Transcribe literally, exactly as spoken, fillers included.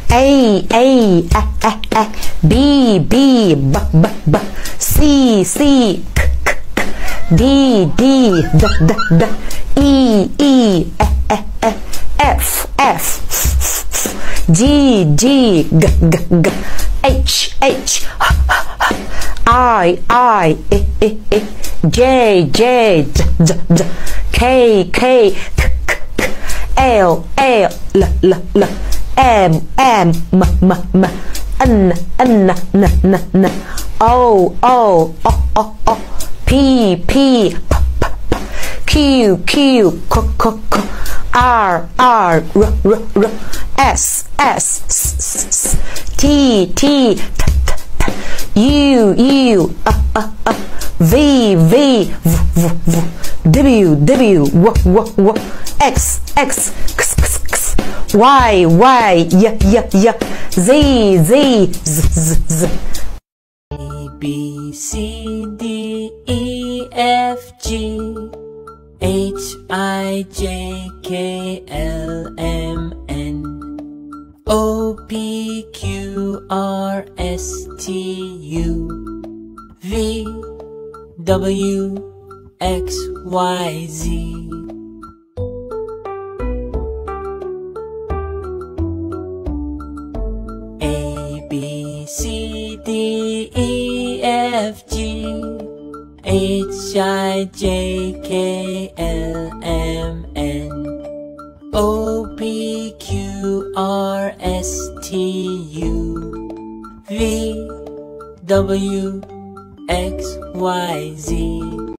A, A, A, A, A, B, B, B, B, B, C, C, K, K, K, D, D, D, D, D, E, E, E, E, E, F, F, F, F, G, G, G, G, G, H, H, H, H, I, I, I, I, I, J, J, J, J, J, K, K, K, K, K, L, L, L, L, L, M, M, M, M, M, N, N, N, N, N, O, O, O, O, O, P, P, P, P, P, Q, Q, Q, Q, Q, R, R, R, R, R, S, S, S, S, T, T, T, T, T, U, U, uh, uh, uh, V, V, V, V, V, W, W, W, W, W, X, X, X, X, X, Y, Y, Y, Y, Y, Z, Z, Z, Z, Z. A, B, C, D, E, F, G, H, I, J, K, L, M, N, O, P, Q, R, S, T, U, V, W, X, Y, Z. A, B, C, D, E, F, G, H, I, J, K, L, M, N, O, P, Q, R, S, T, U, V, W, X, Y, Z.